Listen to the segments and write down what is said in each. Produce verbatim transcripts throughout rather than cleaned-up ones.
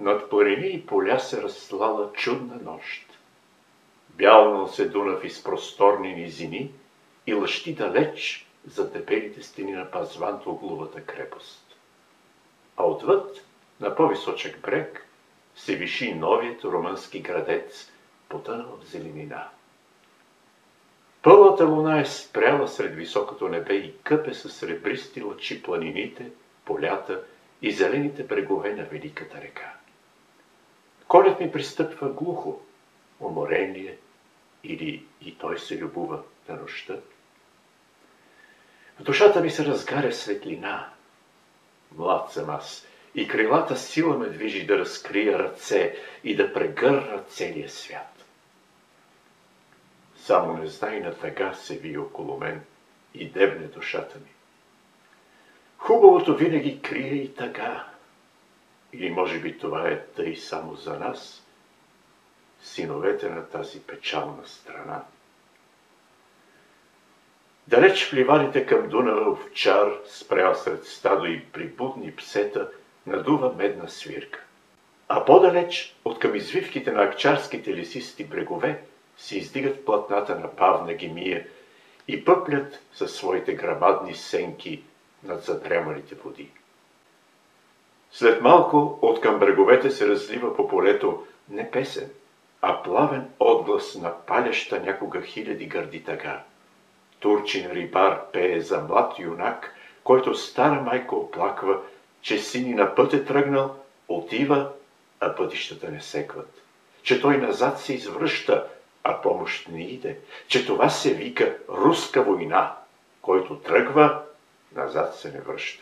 Над планини и поля се разслала чудна нощ. Бялнал се Дунав из просторни низини и лъщи далеч за дебелите стени на Пазвантоглувата крепост. А отвъд, на по-височък брег, се виши новият румънски градец, потънал в зеленина. Пълната луна е спряла сред високото небе и къпе със сребристи лъчи планините, полята и зелените брегове на великата река. Колят ми пристъпва глухо, уморен ли е, или и той се любува на нощта. В душата ми се разгаря светлина. Млад съм аз и крилата сила ме движи да разкрия ръце и да прегърна целия свят. Само незнайна тъга се вие около мен и дебне душата ми. Хубавото винаги крие и тъга. Или може би това е тъй само за нас, синовете на тази печална страна. Далеч в ливадите към Дунава овчар, спрял сред стадо и прибудни псета, надува медна свирка. А по-далеч, от към извивките на акчарските лесисти брегове, се издигат платната на бавна гемия и пъплят със своите грамадни сенки над задрямалите води. След малко от към бреговете се разлива по полето не песен, а плавен отглас на паляща някога хиляди гърди тъга. Турчин рибар пее за млад юнак, който стара майка оплаква, че сини на път е тръгнал, отива, а пътищата не секват. Че той назад се извръща, а помощ не иде. Че това се вика руска война, който тръгва, назад се не връща.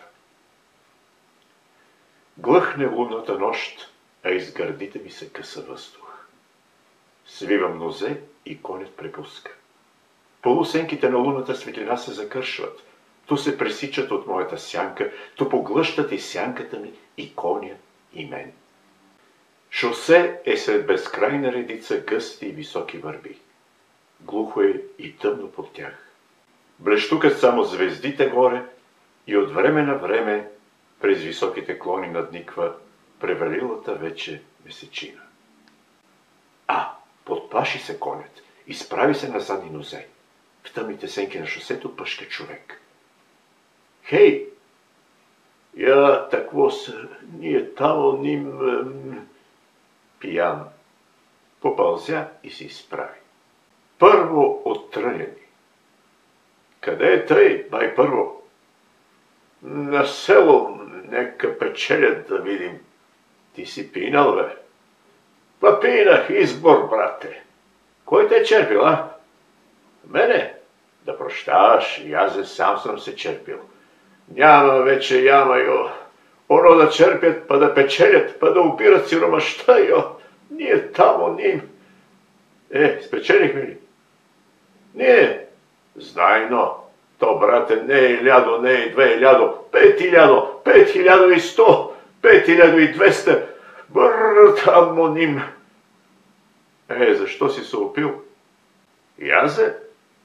Глъхне лунната нощ, а из гърдите ми се къса въздух. Свивам нозе и конят препуска. Полусенките на лунната светлина се закършват. То се пресичат от моята сянка, то поглъщат и сянката ми, и коня, и мен. Шосе е сред безкрайна редица гъсти и високи върби. Глухо е и тъмно под тях. Блещукат само звездите горе и от време на време през високите клони надниква превалилата вече месечина. А, подплаши се конят, изправи се на задни нозе. В тъмните сенки на шосето пъшка човек. Хей! Я такво са, ние тамо ним... Пиян. Попълзя и се изправи. Първо оттръняни. Къде е тъй, бай първо? На село, нека печелят да видим. Ти си пинал, бе. Па пинах избор, брате. Кой те е черпил, а? Мене? Да прощаваш, и аз сам съм се черпил. Няма вече яма, йо. Оно да черпят, па да печелят, па да убират сиромаща, йо. Ние тамо ним. Е, спечелихме ли? Ние. Знайно. То, брате, не е илядо, не е две илядо, пет илядо, пет хилядо и сто, пет хилядо и двеста. Бър, тамо ним. Е, защо си се опил? Язе?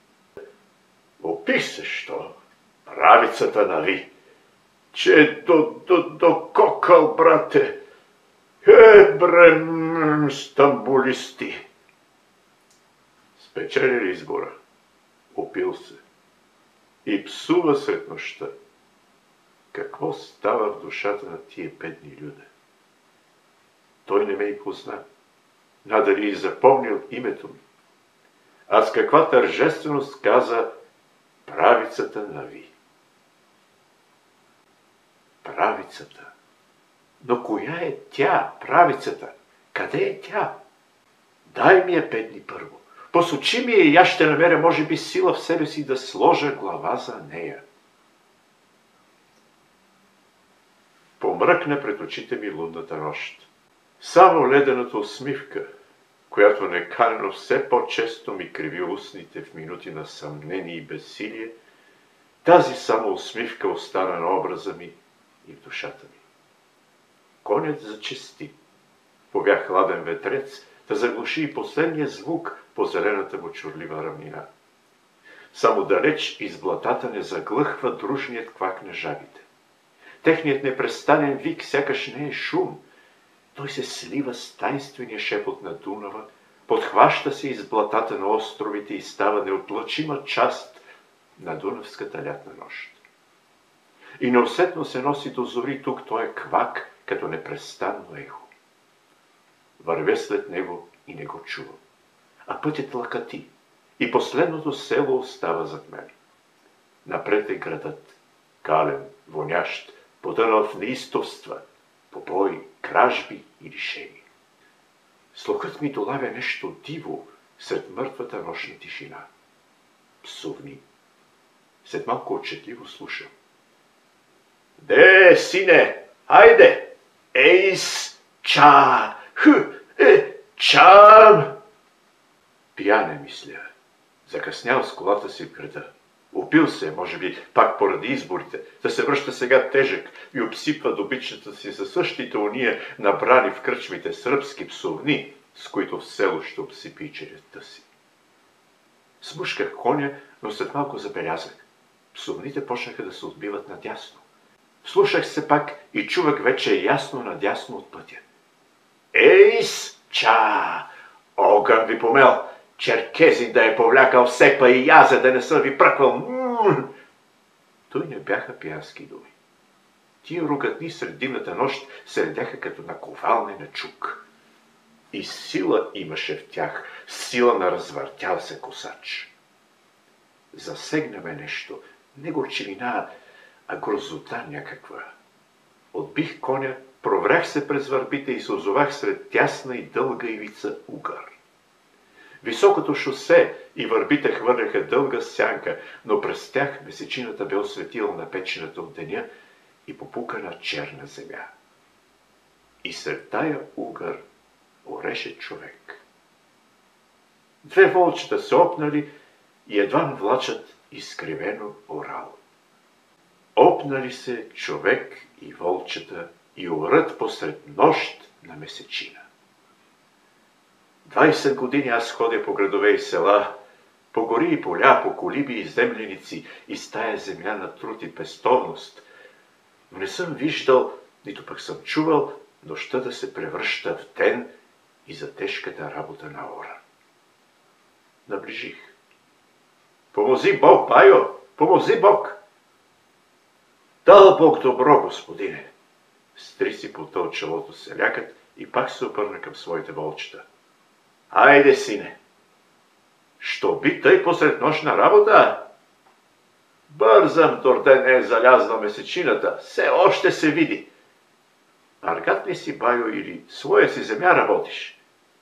Опих се, що? Правицата нави. Че до, до, до кокъл, брате. Е, бре, стамбулисти. Спечели ли избора? Опил се. И псува сред нощта. Какво става в душата на тия бедни люде? Той не ме и позна. Надали и запомнил името ми. А с каква тържественост каза правицата нави. Правицата. Но коя е тя, правицата? Къде е тя? Дай ми я, бедни, първо. Посочи ми я и аз ще намеря, може би, сила в себе си да сложа глава за нея. Помръкна пред очите ми лунната нощ. Само ледената усмивка, която неканено все по-често ми криви устните в минути на съмнение и безсилие, тази само усмивка остана на образа ми и в душата ми. Конят зачести. Повя хладен ветрец, да заглуши и последния звук по зелената му чурлива равнина. Само далеч из блатата не заглъхва дружният квак на жабите. Техният непрестанен вик сякаш не е шум, той се слива с тайнствения шепот на Дунава, подхваща се из блатата на островите и става неотлъчима част на дунавската лятна нощ. И неусетно се носи до зори тук той квак, като непрестанно ехо. Вървя след него и не го чувам. А пътят лакати и последното село остава зад мен. Напред е градът, кален, вонящ, потънал в неистовства, побой, кражби и лишения. Слухът ми долавя нещо диво сред мъртвата нощна тишина. Псувни. След малко отчетливо слушам. Де, сине, айде! Ейс, ча, хъ, е, чам! Пияне, мисля. Закъснял с колата си в града. Опил се, може би, пак поради изборите, да се връща сега тежък и обсипва добичната си за същите уния набрани в кръчмите сръбски псовни, с които в село ще обсипи чередта си. Смушках коня, но след малко забелязах. Псовните почнаха да се отбиват надясно. Слушах се пак и чувах вече ясно надясно от пътя. Ейс, ча! Огън ви помел! Черкезин да е повлякал всепа и яза да не съм ви пръквал. М-м-м. Той не бяха пиянски думи. Тия ругатни сред дивната нощ се редяха като наковалне на чук. И сила имаше в тях, сила на развъртял се косач. Засегна ме нещо, не горчивина, а грозота някаква. Отбих коня, проврях се през върбите и се озовах сред тясна и дълга ивица угър. Високото шосе и върбите хвърляха дълга сянка, но през тях месечината бе осветила напечената от деня и попукана черна земя. И сред тая угър ореше човек. Две волчета се опнали и едва му влачат изкривено орало. Опнали се човек и волчета и орат посред нощ на месечина. Двайсет години аз ходя по градове и села, по гори и поля, по колиби и земленици и с тая земя на труд и пестовност, но не съм виждал, нито пък съм чувал нощта да се превръща в ден и за тежката работа на ора. Наближих. Помози Бог, байо, помози Бог! Дал Бог добро, господине! Стри си потъл челото селякът и пак се обърна към своите волчета. Айде, сине! Що би тъй посред нощна работа? Бързам, дорде не е залязла месечината, все още се види. Аргат ли си, байо, или своя си земя работиш?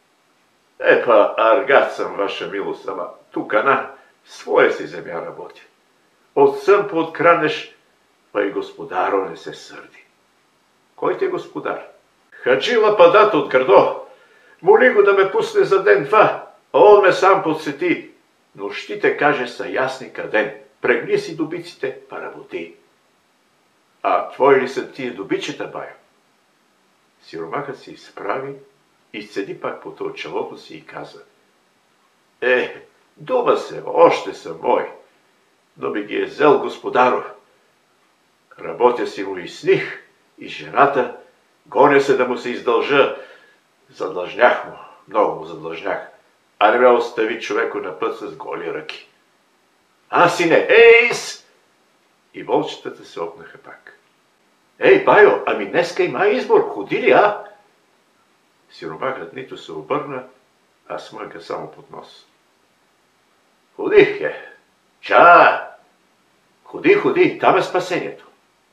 Епа, аргат съм, ваша милост, ама тукана, своя си земя работя. От сън пооткранеш, па и господаро не се сърди. Кой те господар? Хаджи Лападат от градо. Моли го да ме пусне за ден-два, а он ме сам подсети. Но ще те каже са ясни къден. Прегни си добиците, па работи. А твои ли са тия добичета, байо? Сиромахът се изправи, изцеди пак по челото си и каза. Е, дума се, още са мои, но би ги е взел господаро. Работя си му и сних, и жената, гоня се да му се издължа. Задлъжнях му, много му задлъжнях, а не ме остави човеко на път с голи ръки. А, сине, ейс! И волчетата се опнаха пак. Ей, байо, ами днеска има избор, ходи ли, а? Сиромахът нито се обърна, а смънка само под нос. Ходих е, ча! Ходи, ходи, там е спасението.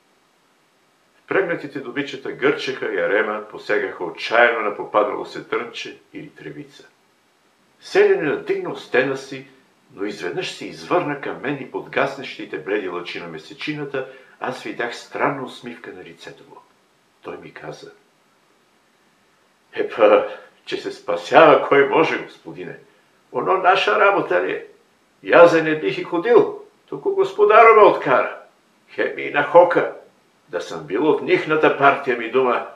Впрегнатите добичета гърчеха и арема, посегаха отчаяно на попаднало се трънче или тревица. Селяне надигнал стена си, но изведнъж се извърна към мен и под гаснещите бледи лъчи на месечината, аз видях странна усмивка на лицето му. Той ми каза. Епа, че се спасява кой може, господине. Оно наша работа ли е? И аз за не бих и ходил, тук господаро ме откара. Хеми и на хока. Да съм бил от нихната партия ми дума.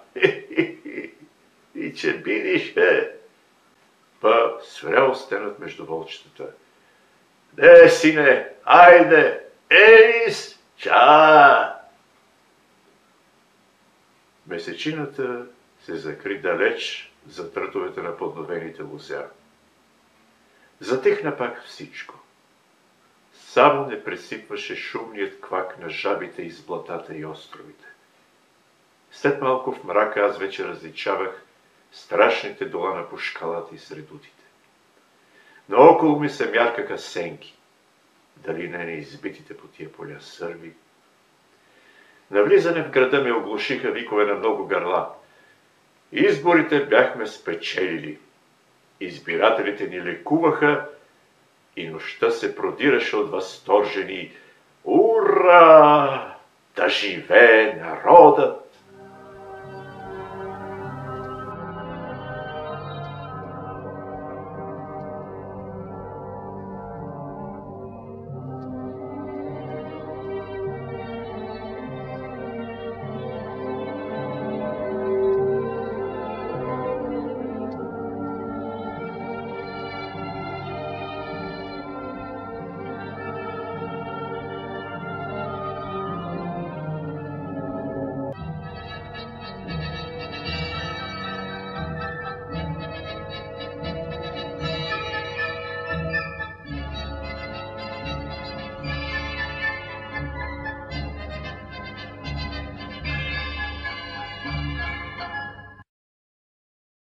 И че бидиш, е. Па сврял стенът между волчетата. Де, сине, айде, ейс, ча! Месечината се закри далеч за трътовете на подновените лузя. Затихна пак всичко. Само не пресипваше шумният квак на жабите из блатата и островите. След малко в мрака аз вече различавах страшните дола на пушкалата и средутите. Наоколо ми се мяркаха сенки, дали не не избитите по тия поля сърби. Навлизане в града ме оглушиха викове на много гърла. Изборите бяхме спечелили. Избирателите ни лекуваха и нощта се продираше от възторжени «Ура! Да живее народът!»